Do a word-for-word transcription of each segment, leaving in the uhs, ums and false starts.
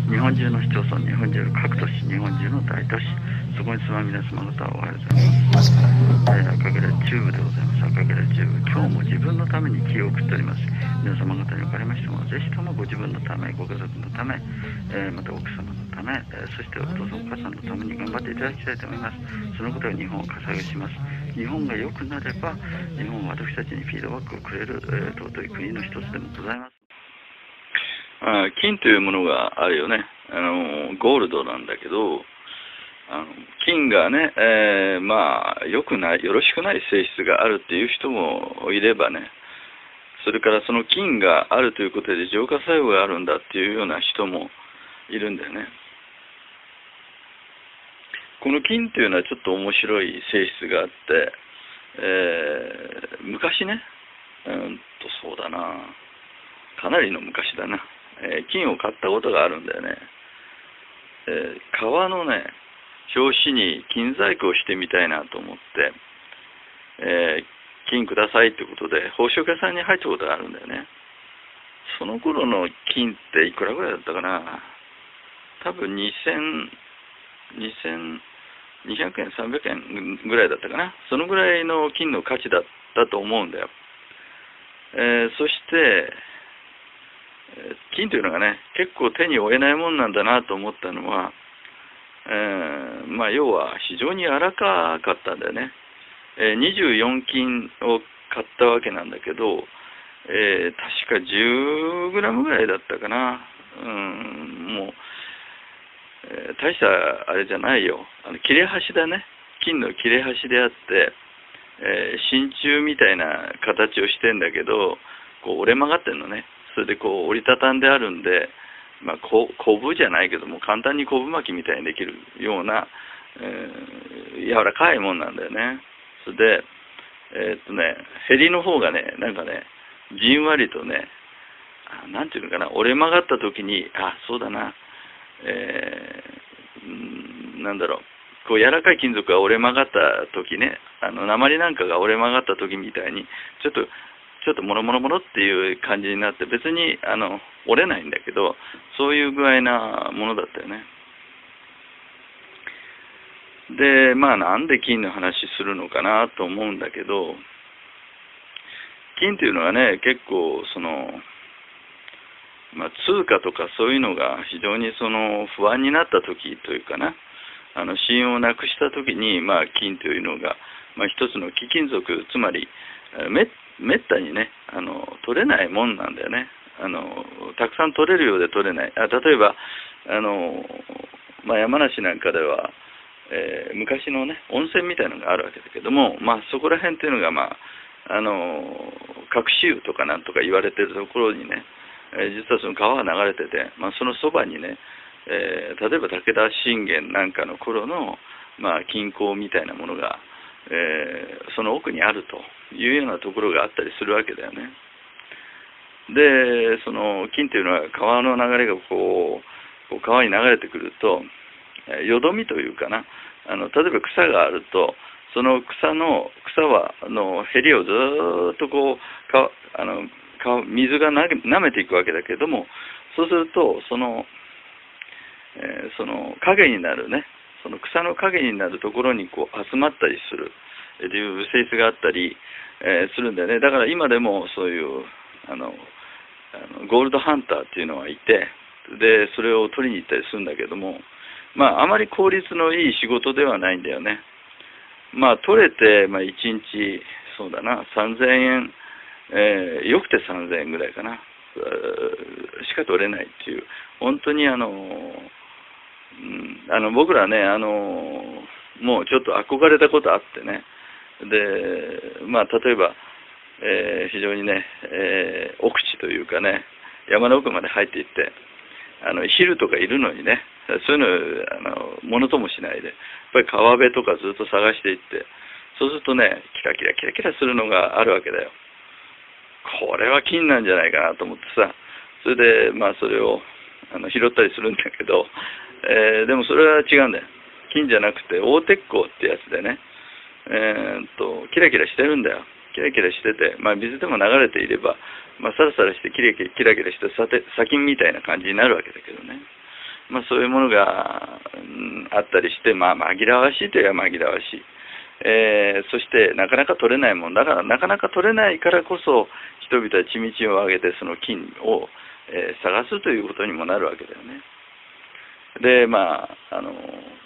日本中の市町村、日本中各都市、日本中の大都市、そこに住まう皆様方はおはようございます。えー、赤倉中部でございます。赤倉中部、今日も自分のために気を送っております。皆様方におかれましても、ぜひともご自分のため、ご家族のため、えー、また奥様のため、えー、そしてお父さんお母さんのために頑張っていただきたいと思います。そのことが日本をかさ上げします。日本が良くなれば、日本は私たちにフィードバックをくれる、えー、尊い国の一つでもございます。あ、金というものがあるよね。あのゴールドなんだけど、あの金がね、えー、まあ良くない、よろしくない性質があるっていう人もいればね、それからその金があるということで浄化作用があるんだっていうような人もいるんだよね。この金というのはちょっと面白い性質があって、えー、昔ね、うんとそうだな、かなりの昔だな、えー、金を買ったことがあるんだよね。えー、革のね、表紙に金細工をしてみたいなと思って、えー、金くださいってことで宝飾屋さんに入ったことがあるんだよね。その頃の金っていくらぐらいだったかな。多分にせん、にせんにひゃくえん、さんびゃくえんぐらいだったかな。そのぐらいの金の価値だったと思うんだよ。えー、そして、金というのがね、結構手に負えないもんなんだなと思ったのは、えー、まあ要は非常に柔らかかったんだよね。えー、にじゅうよん金を買ったわけなんだけど、えー、確かじゅうグラムぐらいだったかな。うん、もう、えー、大したあれじゃないよ。あの切れ端だね。金の切れ端であって、えー、真鍮みたいな形をしてんだけど、こう折れ曲がってんのね。それでこう折りたたんであるんで、まあ、ここぶじゃないけども簡単にこぶ巻きみたいにできるような、えー、柔らかいもんなんだよね。それで、えー、っとね、へりの方がね、なんかね、じんわりとね、なんていうのかな、折れ曲がった時に、あ、そうだな、えー、なんだろう、こう柔らかい金属が折れ曲がった時ね、あの鉛なんかが折れ曲がった時みたいに、ちょっと、ちょっとモロモロモロっていう感じになって、別にあの折れないんだけど、そういう具合なものだったよね。で、まあなんで金の話するのかなと思うんだけど、金というのはね、結構その、まあ、通貨とかそういうのが非常にその不安になった時というかな、あの信用をなくした時に、まあ、金というのが、まあ、一つの貴金属、つまりめめったにね、あの取れないもんなんだよね。あのたくさん取れるようで取れない。あ、例えばあの、まあ、山梨なんかでは、えー、昔のね温泉みたいなのがあるわけだけども、まあ、そこら辺っていうのが、まあ、あの隠し湯とかなんとか言われてるところにね、えー、実はその川が流れてて、まあ、そのそばにね、えー、例えば武田信玄なんかの頃の、まあ、金鉱みたいなものが、えー、その奥にあるというようなところがあったりするわけだよね。で、その金というのは川の流れがこう、こう川に流れてくると、よどみというかな、あの例えば草があると、その草の草はあのへりをずっとこうかあのか水がなめていくわけだけれども、そうするとその、えー、その影になるね、その草の影になるところにこう集まったりするという性質があったり、えー、するんだよね。だから今でもそういうあのあのゴールドハンターっていうのがいて、でそれを取りに行ったりするんだけども、まああまり効率のいい仕事ではないんだよね。まあ取れて、まあ、いちにちそうだなさんぜんえん、えー、よくてさんぜんえんぐらいかなしか取れないっていう、本当にあの、うん、あの僕らね、あのもうちょっと憧れたことあってね、でまあ例えば、えー、非常にね、えー、奥地というかね、山の奥まで入っていって、あの昼とかいるのにね、そういうのあのものともしないで、やっぱり川辺とかずっと探していって、そうするとね、キラキラキラキラするのがあるわけだよ。これは金なんじゃないかなと思ってさ、それでまあそれをあの拾ったりするんだけど、えー、でもそれは違うんだよ。金じゃなくて大鉄鋼ってやつでね、えー、っとキラキラしてるんだよ。キラキラしてて、まあ、水でも流れていれば、まあ、サラサラしてキラキラキラキラして砂金みたいな感じになるわけだけどね。 まあ、そういうものが、うん、あったりして、まあ、紛らわしいといえば紛らわしい。えー、そしてなかなか取れないもんだから、なかなか取れないからこそ人々は血道を上げてその金を、えー、探すということにもなるわけだよね。で、まあ、あの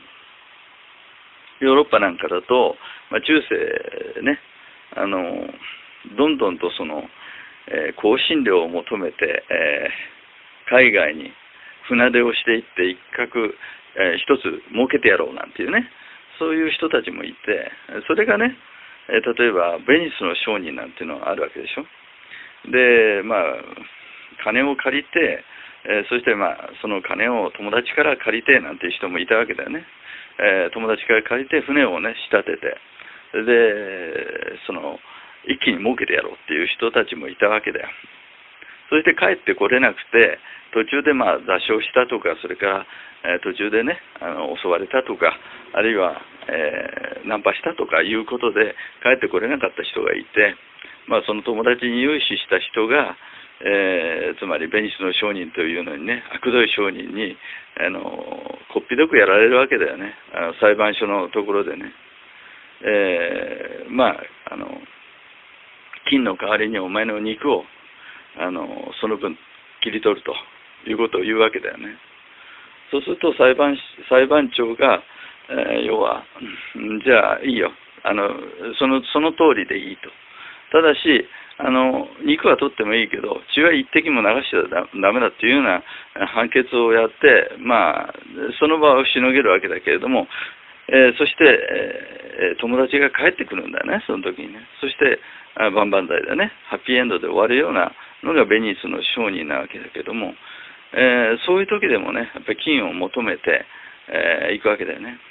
ヨーロッパなんかだと、まあ、中世ね、あのどんどんとその、えー、香辛料を求めて、えー、海外に船出をしていって一角、えー、一つ儲けてやろうなんていうね、そういう人たちもいて、それがね、えー、例えばベニスの商人なんていうのがあるわけでしょ。で、まあ、金を借りて、えー、そしてまあ、その金を友達から借りてなんていう人もいたわけだよね。えー、友達から借りて船をね、仕立てて、で、その、一気に儲けてやろうっていう人たちもいたわけだよ。そして帰ってこれなくて、途中でまあ座礁したとか、それから、えー、途中でね、あの襲われたとか、あるいは、えー、ナンパしたとかいうことで帰ってこれなかった人がいて、まあ、その友達に融資した人が、えー、つまりベニスの商人というのにね、悪どい商人に、あのこっぴどくやられるわけだよね、あの裁判所のところでね。えー、まあ、あの金の代わりにお前の肉をあのその分切り取るということを言うわけだよね。そうすると裁判裁判長が、えー、要は、じゃあいいよ、あのそのその通りでいいと。ただしあの肉は取ってもいいけど血は一滴も流しちゃダメだっていうような判決をやって、まあ、その場をしのげるわけだけれども、えー、そして、えー、友達が帰ってくるんだよね、その時にね。そして万々歳でね、ハッピーエンドで終わるようなのがベニスの商人なわけだけども、えー、そういう時でもね、やっぱり金を求めて、えー、行くわけだよね。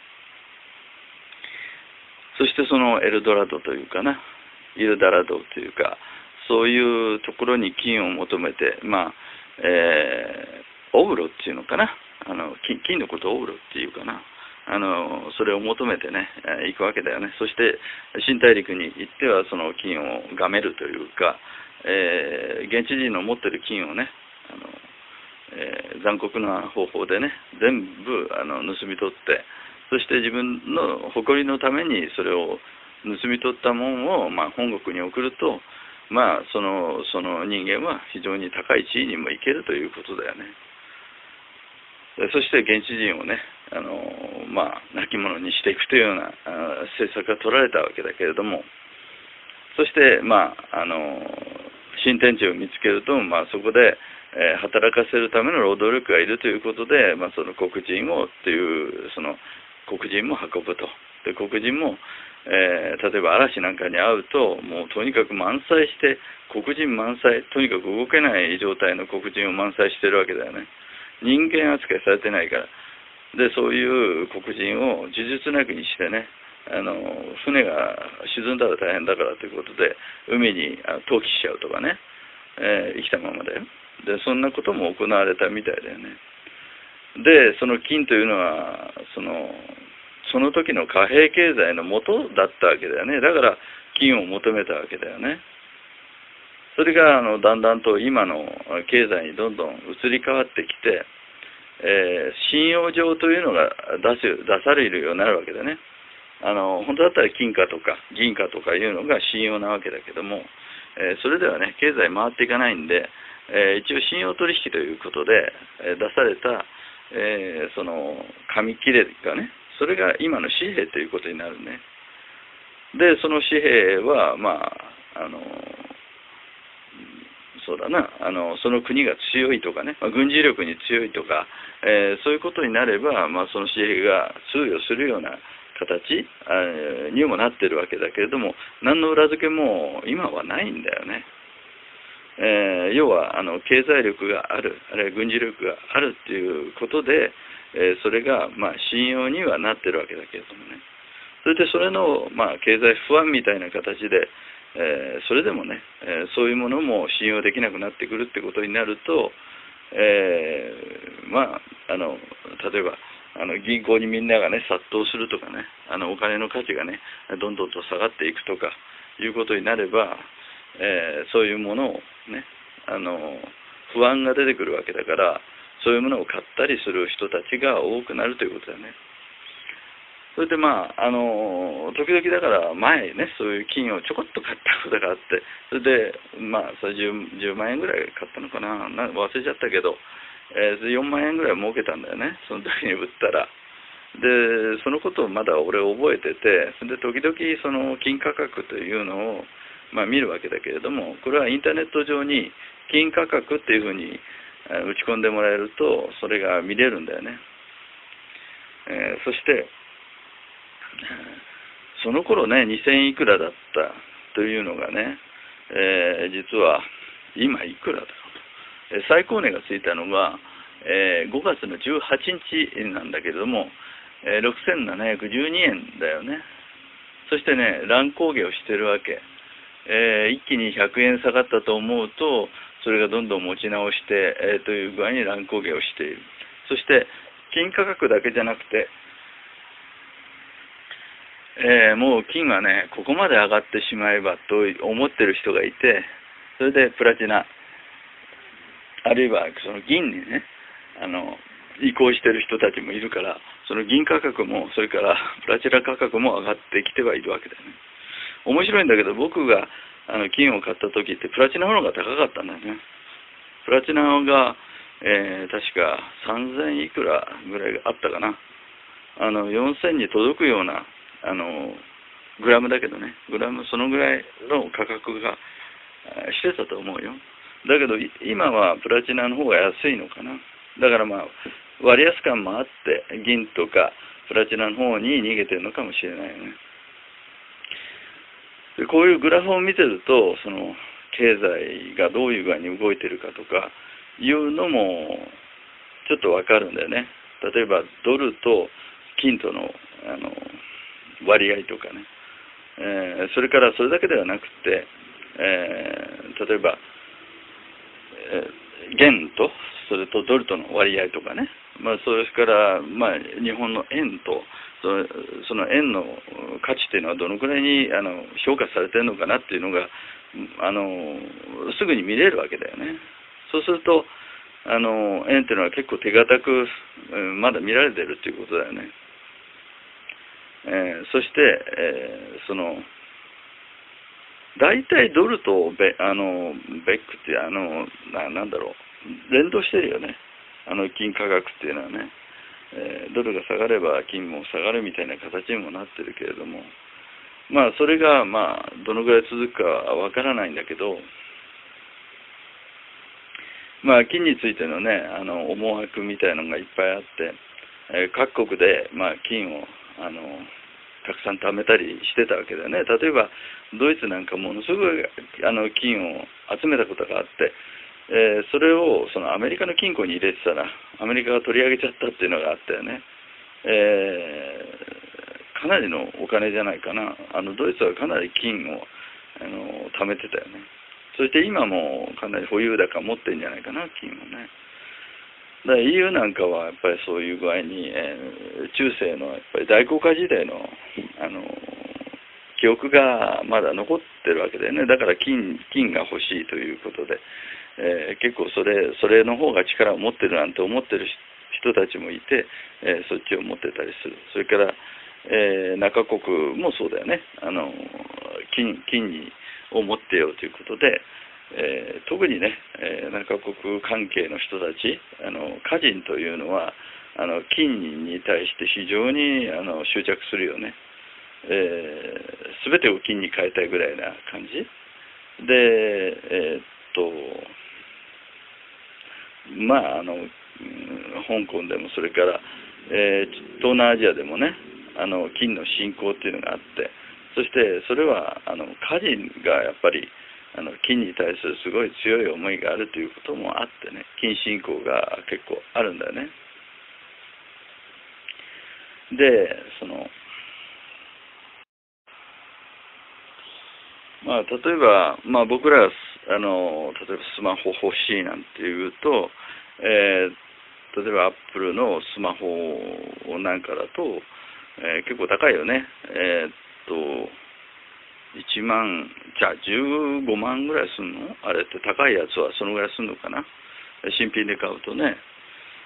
そしてそのエルドラドというかな、イルダラドというか、そういうところに金を求めて、まあ、えー、オウロっていうのかな、あの 金, 金のことをオウロっていうかな、あのそれを求めてね、行くわけだよね。そして新大陸に行ってはその金をがめるというか、えー、現地人の持ってる金をね、あの、えー、残酷な方法でね、全部あの盗み取って、そして自分の誇りのためにそれを盗み取ったものを、まあ、本国に送ると、まあ、そのその人間は非常に高い地位にも行けるということだよね。そして現地人をね、あのまあ、亡き者にしていくというような政策が取られたわけだけれども、そして、まあ、あの新天地を見つけると、まあ、そこで、えー、働かせるための労働力がいるということで、まあ、その黒人をっていうその黒人も運ぶと。で黒人も、えー、例えば嵐なんかに会うと、もうとにかく満載して、黒人満載、とにかく動けない状態の黒人を満載してるわけだよね。人間扱いされてないから。で、そういう黒人を呪術なくにしてね、あの船が沈んだら大変だからということで、海に投棄しちゃうとかね、えー、生きたままだよ。で、そんなことも行われたみたいだよね。で、その金というのは、その、その時の貨幣経済の元だったわけだよね。だから金を求めたわけだよね。それがあのだんだんと今の経済にどんどん移り変わってきて、えー、信用状というのが出す出されるようになるわけだね。あの本当だったら金貨とか銀貨とかいうのが信用なわけだけども、えー、それではね経済回っていかないんで、えー、一応信用取引ということで、えー、出された、えー、その紙切れがね、それが今の紙幣ということになるね。でその紙幣はまああのそうだな、あのその国が強いとかね、まあ、軍事力に強いとか、えー、そういうことになれば、まあ、その紙幣が通用するような形にもなってるわけだけれども、何の裏付けも今はないんだよね。えー、要はあの経済力がある、あるいは軍事力があるっていうことで、えー、それがまあ信用にはなってるわけだけれどもね。それでそれのまあ経済不安みたいな形で、えー、それでもね、えー、そういうものも信用できなくなってくるってことになると、えー、まああの例えばあの銀行にみんながね殺到するとかね、あのお金の価値がねどんどんと下がっていくとかいうことになれば、えー、そういうものをね、あの不安が出てくるわけだから、 そういうものを買ったりする人たちが多くなるということだよね。それでまあ、あの、時々だから前ね、そういう金をちょこっと買ったことがあって、それで、まあ、それ 10, じゅうまん円ぐらい買ったのかな、な忘れちゃったけど、えー、よんまん円ぐらい儲けたんだよね、その時に売ったら。で、そのことをまだ俺覚えてて、それで時々その金価格というのを、まあ、見るわけだけれども、これはインターネット上に金価格っていうふうに打ち込んでもらえると、それが見れるんだよね。えー、そして、その頃ね、にせんいくらだったというのがね、えー、実は今いくらだろうと。最高値がついたのが、えー、ごがつのじゅうはちにちなんだけれども、えー、ろくせんななひゃくじゅうにえんだよね。そしてね、乱高下をしてるわけ。えー、一気にひゃくえん下がったと思うと、それがどんどん持ち直して、えー、という具合に乱高下をしている。そして、金価格だけじゃなくて、えー、もう金はね、ここまで上がってしまえばと思ってる人がいて、それでプラチナ、あるいはその銀にね、あの、移行してる人たちもいるから、その銀価格も、それからプラチナ価格も上がってきてはいるわけだよね。面白いんだけど、僕があの金を買った時ってプラチナの方が高かったんだよね。プラチナが、えー、確かさんぜんいくらぐらいあったかな。あの、よんせんに届くような、あの、グラムだけどね、グラムそのぐらいの価格がしてたと思うよ。だけど、今はプラチナの方が安いのかな。だからまあ、割安感もあって、銀とかプラチナの方に逃げてるのかもしれないよね。でこういうグラフを見てると、その経済がどういう具合に動いてるかとかいうのもちょっとわかるんだよね。例えばドルと金との、あの割合とかね、えー、それからそれだけではなくて、えー、例えば、えー、元とそれとドルとの割合とかね、まあ、それから、まあ、日本の円とその円の価値というのはどのくらいにあの評価されているのかなっていうのがあのすぐに見れるわけだよね。そうするとあの円っていうのは結構手堅くまだ見られてるっていうことだよね。えー、そして、えー、その大体ドルとベあのベックってあのななんだろう連動してるよね。あの金価格っていうのはね。えー、ドルが下がれば金も下がるみたいな形にもなってるけれども、まあそれがまあどのぐらい続くかはわからないんだけど、まあ金についてのねあの思惑みたいなのがいっぱいあって、えー、各国でまあ金をあのたくさん貯めたりしてたわけだよね。例えばドイツなんかものすごいあの金を集めたことがあって、えー、それをそのアメリカの金庫に入れてたらアメリカが取り上げちゃったっていうのがあったよね。えー、かなりのお金じゃないかな。あのドイツはかなり金をあの貯めてたよね。そして今もかなり保有高持ってるんじゃないかな、金をね。だから イーユー なんかはやっぱりそういう具合に、えー、中世のやっぱり大航海時代のあの記憶がまだ残ってるわけだよね。だから金金が欲しいということで、えー、結構それそれの方が力を持ってるなんて思ってる人たちもいて、えー、そっちを持ってたりする。それから、えー、中国もそうだよね。あの金金にを持ってよということで、えー、特にね、えー、中国関係の人たち、あの華人というのはあの金に対して非常にあの執着するよね。えー、全てを金に変えたいぐらいな感じで、えー、っとまああの香港でもそれから、えー、東南アジアでもねあの金の信仰っていうのがあって、そしてそれはあの華人がやっぱりあの金に対するすごい強い思いがあるということもあってね、金信仰が結構あるんだよね。でそのまあ、例えば、まあ、僕らあの例えばスマホ欲しいなんていうと、えー、例えばアップルのスマホなんかだと、えー、結構高いよね。えー、っといちまんじゃあじゅうごまんぐらいすんのあれって。高いやつはそのぐらいすんのかな、新品で買うとね。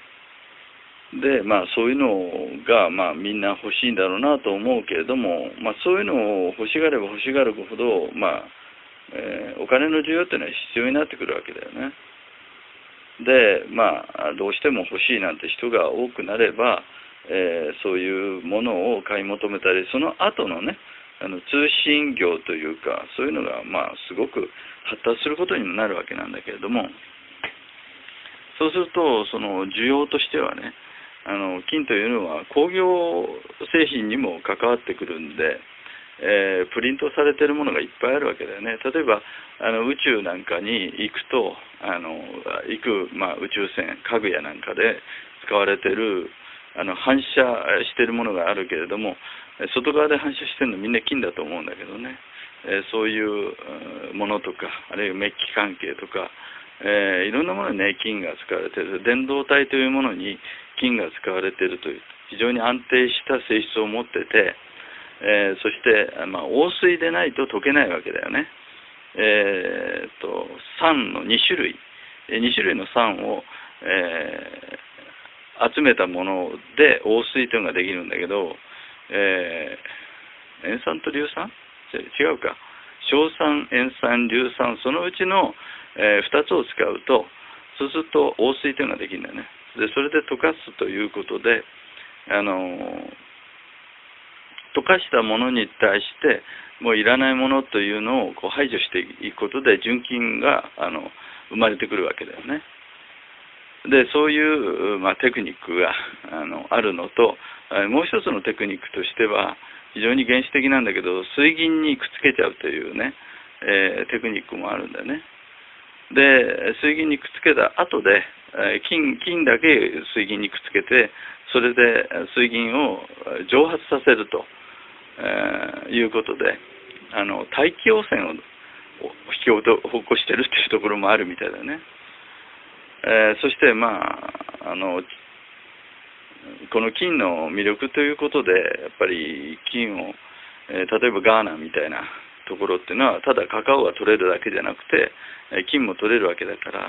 で、まあ、そういうのが、まあ、みんな欲しいんだろうなと思うけれども、まあ、そういうのを欲しがれば欲しがるほど、まあえーお金の需要っていうのは必要になってくるわけだよね。で、まあ、どうしても欲しいなんて人が多くなれば、えーそういうものを買い求めたり、その後のね、あの通信業というか、そういうのが、まあ、すごく発達することになるわけなんだけれども、そうすると、その需要としてはね、あの金というのは工業製品にも関わってくるんで、えープリントされてるものがいっぱいあるわけだよね。例えばあの宇宙なんかに行くと、あの行く、まあ、宇宙船、家具やなんかで使われてるあの反射してるものがあるけれども、外側で反射してるのみんな金だと思うんだけどね、えーそういううんものとか、あるいはメッキ関係とか、えーいろんなものにね、金が使われている。電動体というものに金が使われているという、非常に安定した性質を持ってて、えーそして、まあ、旺水でないと溶けないわけだよね。えー、と酸のに種類、に種類の酸を、えー集めたもので旺水というのができるんだけど、えー塩酸と硫酸違うか、硝酸、塩酸、硫酸、そのうちの、えふたつを使うと、そうすると旺水というのができるんだよね。でそれで溶かすということで、あのー溶かしたものに対してもういらないものというのをこう排除していくことで純金があの生まれてくるわけだよね。でそういう、まあ、テクニックがあのあるのと、もう一つのテクニックとしては非常に原始的なんだけど、水銀にくっつけちゃうというね、えーテクニックもあるんだよね。で水銀にくっつけた後で、えー金金だけ水銀にくっつけて、それで水銀を蒸発させると、えーいうことで、あの大気汚染を引き起こしてるっていうところもあるみたいだね。えーそしてまああのこの金の魅力ということで、やっぱり金を、えー例えばガーナみたいなところっていうのはただカカオが取れるだけじゃなくて、えー金も取れるわけだから。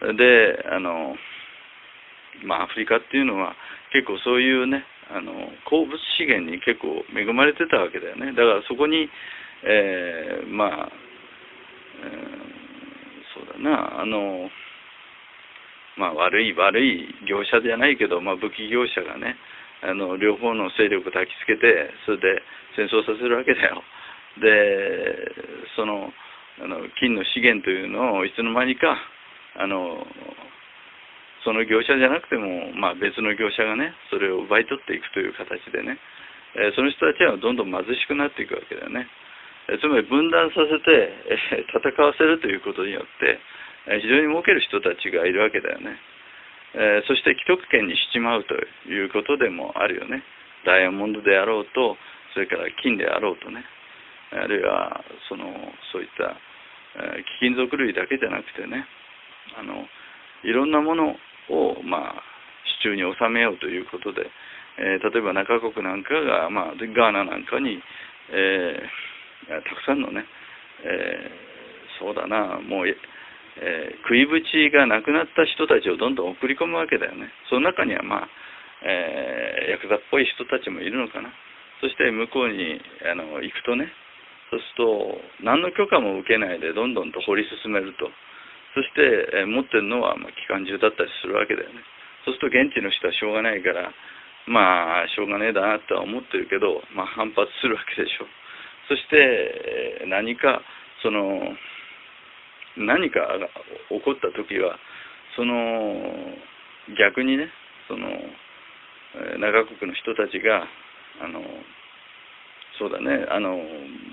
であのまあアフリカっていうのは結構そういうね、あの鉱物資源に結構恵まれてたわけだよね。だからそこに、えーまあ、えーそうだな、あのまあ、悪い悪い業者じゃないけど、まあ、武器業者がね、あの両方の勢力を焚きつけて、それで戦争させるわけだよ。でそのあの金の資源というのをいつの間にかあのその業者じゃなくても、まあ、別の業者がねそれを奪い取っていくという形でね、えーその人たちはどんどん貧しくなっていくわけだよね。えーつまり分断させて、えー戦わせるということによってえー非常に儲ける人たちがいるわけだよね。えーそして既得権にしちまうということでもあるよね。ダイヤモンドであろうと、それから金であろうとね、あるいはそのそういった、えー貴金属類だけじゃなくてね、あのいろんなものを、まあ、手中に収めようということで、えー例えば中国なんかが、まあ、ガーナなんかに、えーたくさんのね、えーそうだな、もう、えー食いぶちがなくなった人たちをどんどん送り込むわけだよね。その中には、まあえーヤクザっぽい人たちもいるのかな。そして向こうにあの行くとね、そうすると何の許可も受けないでどんどんと掘り進めると。そして、えー持ってるのは、まあ、機関銃だったりするわけだよね。そうすると現地の人はしょうがないから、まあしょうがねえだなとは思ってるけど、まあ、反発するわけでしょ。そして、えー何かその何かが起こった時は、その逆にね、そのえー長国の人たちがあのそうだね、あの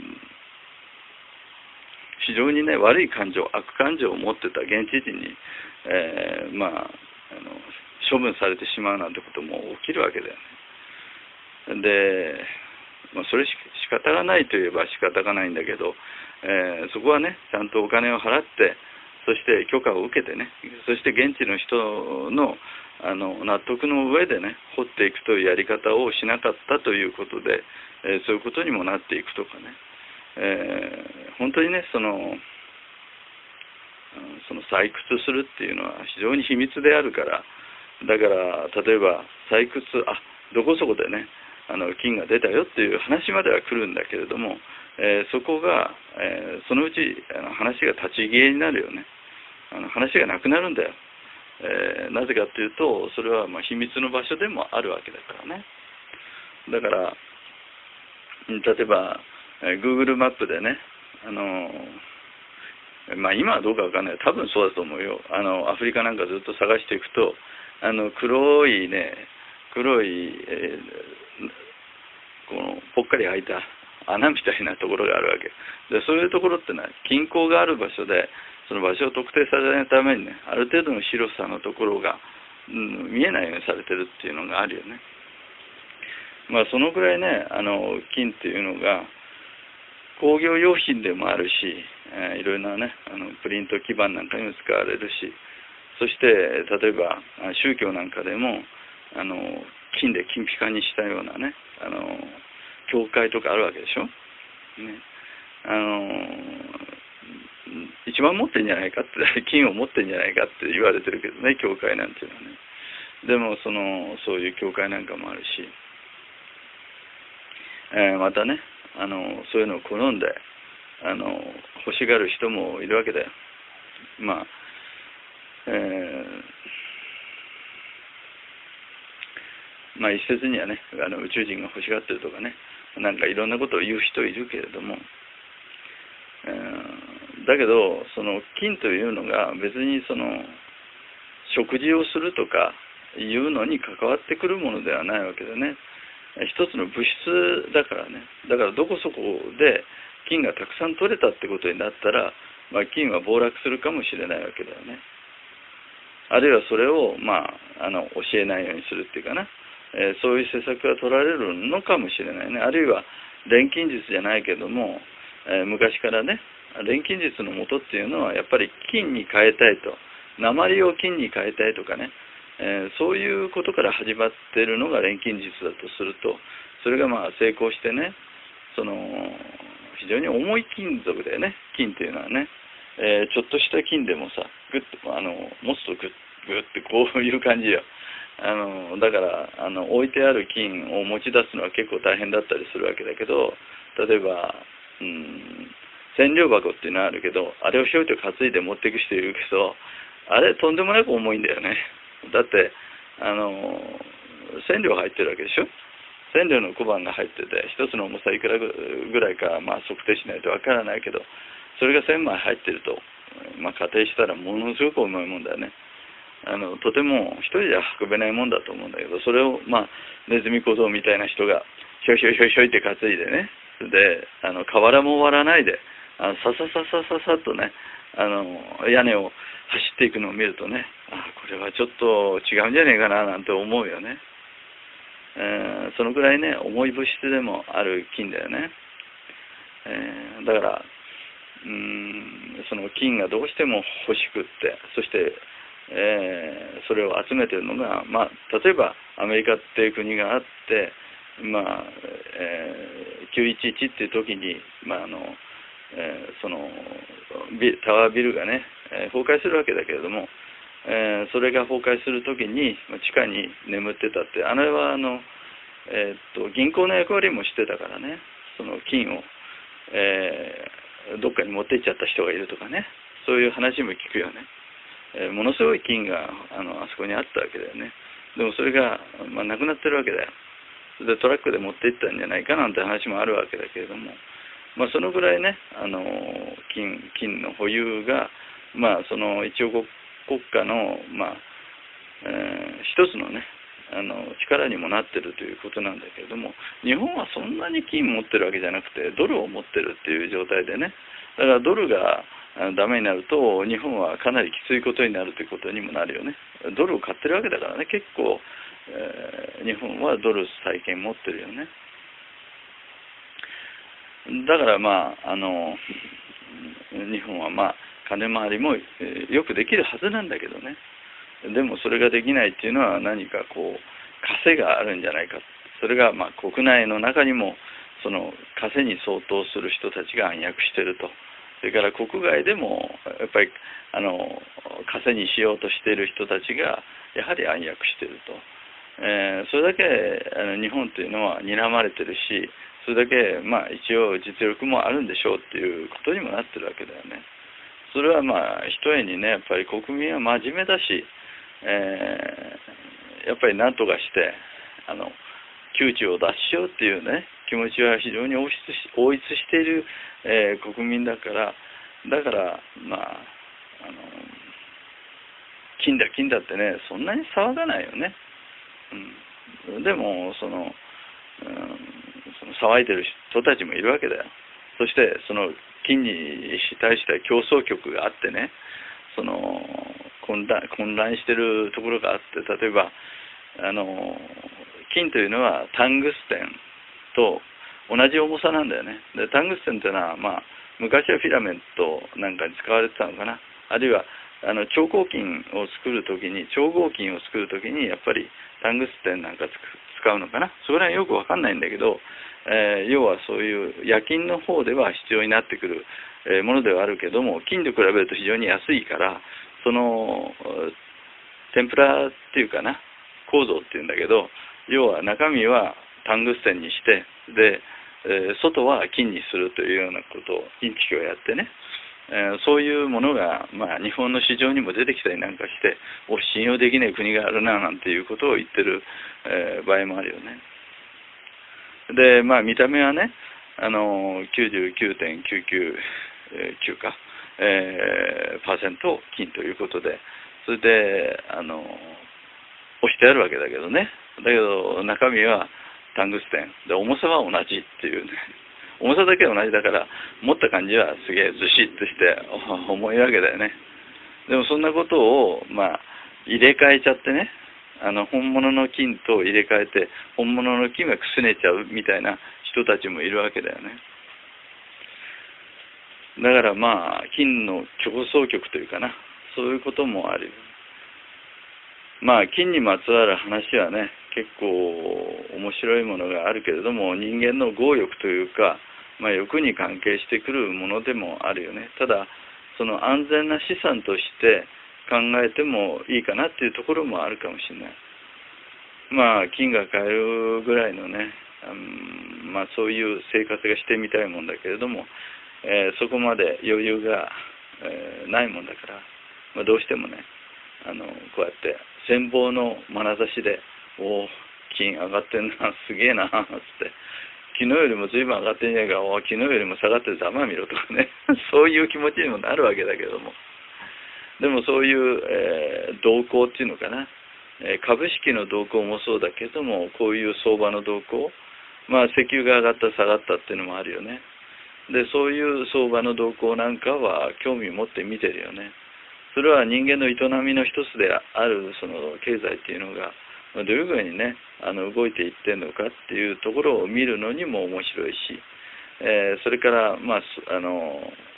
非常にね悪い感情、悪感情を持ってた現地人に、えーまあ、あの処分されてしまうなんてことも起きるわけだよね。で、まあ、それし仕方がないといえば仕方がないんだけど、えーそこはねちゃんとお金を払って、そして許可を受けてね、そして現地の人のあの納得の上でね掘っていくというやり方をしなかったということで、えーそういうことにもなっていくとかね、えー本当にねそのその採掘するっていうのは非常に秘密であるから、 だから例えば採掘、あ、どこそこでね、あの金が出たよっていう話までは来るんだけれども、えー、そこが、えー、そのうちあの話が立ち消えになるよね。あの話がなくなるんだよ。えー、なぜかっていうと、それはまあ秘密の場所でもあるわけだからね。だから例えば、えー、Google マップでね、あのー、まあ今はどうかわかんない、多分そうだと思うよ。あのアフリカなんかずっと探していくと、あの黒いね、黒い、えー、このぽっかり開いた穴みたいなところがあるわけで、そういうところってのは金鉱がある場所で、その場所を特定されないためにね、ある程度の広さのところが、うん、見えないようにされてるっていうのがあるよね。まあそのぐらいね、あの金っていうのが工業用品でもあるし、えー、いろいろなね、あのプリント基板なんかにも使われるし、そして例えば宗教なんかでもあの金で金ピカにしたようなね、あの教会とかあるわけでしょ。ね、あの一番持ってんじゃないかって金を持ってんじゃないかって言われてるけどね、教会なんていうのはね。でもそのそういう教会なんかもあるし、えー、またね、あのそういうのを好んであの欲しがる人もいるわけだよ。まあ、えー、まあ一説にはね、あの宇宙人が欲しがってるとかね、なんかいろんなことを言う人いるけれども、えー、だけどその金というのが別にその食事をするとかいうのに関わってくるものではないわけでね。一つの物質だからね。だからどこそこで金がたくさん取れたってことになったら、まあ、金は暴落するかもしれないわけだよね。あるいはそれを、まあ、あの教えないようにするっていうかな、えー、そういう施策が取られるのかもしれないね。あるいは錬金術じゃないけども、えー、昔からね、錬金術の元っていうのはやっぱり金に変えたいと、鉛を金に変えたいとかね、えー、そういうことから始まっているのが錬金術だとすると、それがまあ成功してね、その非常に重い金属でね、金っていうのはね、えー、ちょっとした金でもさ、グッとあの持つとグッグッってこういう感じよ。あのだからあの置いてある金を持ち出すのは結構大変だったりするわけだけど、例えば、うん、千両箱っていうのはあるけど、あれをひょいと担いで持っていく人いるけど、あれとんでもなく重いんだよね。だってあの千両入ってるわけでしょ。千両の小判が入ってて、一つの重さいくらぐらいか、まあ、測定しないとわからないけど、それが千枚入ってると、まあ、仮定したらものすごく重いもんだよね。あのとても一人では運べないもんだと思うんだけど、それを、まあ、ネズミ小僧みたいな人がひょいひょいひょいひょいって担いでね、であの瓦も割らないで、あのささささささっとね、あの屋根を走っていくのを見るとね、あ、これはちょっと違うんじゃねえかななんて思うよね。えー、そのぐらいね、重い物質でもある金だよね。えー、だからうーんその金がどうしても欲しくって、そして、えー、それを集めてるのが、まあ、例えばアメリカっていう国があって、まあえー、きゅういちいちっていう時に、まああのえー、そのビタワービルがね、えー、崩壊するわけだけれども、えー、それが崩壊する時に地下に眠ってたって、あれはあの、えー、っと銀行の役割もしてたからね、その金を、えー、どっかに持って行っちゃった人がいるとかね、そういう話も聞くよね。えー、ものすごい金があのあそこにあったわけだよね。でもそれが、まあ、なくなってるわけだよ。でトラックで持って行ったんじゃないかなんて話もあるわけだけれども、まあ、そのぐらいね、あの 金, 金の保有が、まあ、その一応国家の、まあえー、一つのね、あの力にもなってるということなんだけれども、日本はそんなに金持ってるわけじゃなくてドルを持ってるっていう状態でね、だからドルがダメになると日本はかなりきついことになるということにもなるよね。ドルを買ってるわけだからね、結構、えー、日本はドル債券持ってるよね。だからまああの日本はまあ金回りも、えー、よくできるはずなんだけどね。でもそれができないっていうのは何かこう枷があるんじゃないか。それがまあ国内の中にもその枷に相当する人たちが暗躍していると。それから国外でもやっぱりあの枷にしようとしている人たちがやはり暗躍していると、えー、それだけあの日本というのは睨まれてるし、それだけ、まあ、一応実力もあるんでしょうっていうことにもなってるわけだよね。それはまあひとえにね、やっぱり国民は真面目だし、えー、やっぱり何とかしてあの窮地を脱しようっていうね気持ちは非常に応出し応一している、えー、国民だから、だからまああの金だ金だってねそんなに騒がないよね。うん、でもその、うん、その騒いでる人たちもいるわけだよ。そしてその金に対して競争局があってね、その混乱混乱してるところがあって、例えばあの金というのはタングステンと同じ重さなんだよね。でタングステンというのは、まあ、昔はフィラメントなんかに使われてたのかな。あるいはあの超合金を作るときに超合金を作るときにやっぱりタングステンなんか使うのかな。それはよくわかんないんだけど、えー、要はそういう冶金の方では必要になってくる、えー、ものではあるけども、金と比べると非常に安いから、その天ぷらっていうかな構造っていうんだけど、要は中身はタングステンにして、で、えー、外は金にするというようなことをインチキをやってね、えー、そういうものが、まあ、日本の市場にも出てきたりなんかして、お信用できない国があるななんていうことを言ってる、えー、場合もあるよね。で、まあ、見た目はね、あの きゅうじゅうきゅうてんきゅうきゅうきゅう か、えー、パーセント金ということで、それであの押してあるわけだけどね。だけど中身はタングステンで、重さは同じっていうね。重さだけは同じだから、持った感じはすげえずしっとして重いわけだよね。でもそんなことをまあ入れ替えちゃってね、あの本物の金と入れ替えて本物の金はくすねちゃうみたいな人たちもいるわけだよね。だからまあ金の競争局というかな、そういうこともある。まあ金にまつわる話はね結構面白いものがあるけれども、人間の強欲というか、まあ、欲に関係してくるものでもあるよね。ただその安全な資産として考えてもいいかなっていうところもあるかもしれない。まあ金が買えるぐらいのね、うん、まあそういう生活がしてみたいもんだけれども、えー、そこまで余裕が、えー、ないもんだから、まあ、どうしてもねあのこうやって羨望の眼差しで「おお金上がってんなすげえな」っつって「昨日よりも随分上がってんじゃないか、お昨日よりも下がってるざまあ見ろ」とかねそういう気持ちにもなるわけだけども、でもそういう、えー、動向っていうのかな、えー、株式の動向もそうだけども、こういう相場の動向、まあ石油が上がった下がったっていうのもあるよね。でそういう相場の動向なんかは興味を持って見てるよね。それは人間の営みの一つであるその経済っていうのがどういうふうにねあの動いていってるのかっていうところを見るのにも面白いし、えー、それからまああの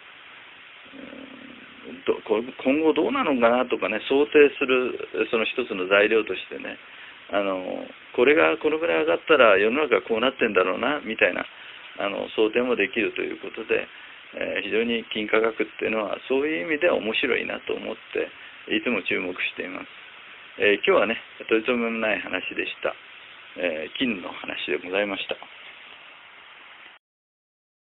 ど今後どうなのかなとかね想定するその一つの材料としてね、あのこれがこのぐらい上がったら世の中こうなってんだろうなみたいなあの想定もできるということで、えー、非常に金価格っていうのはそういう意味では面白いなと思っていつも注目しています。えー、今日はね取り留めもない話でした。えー、金の話でございました。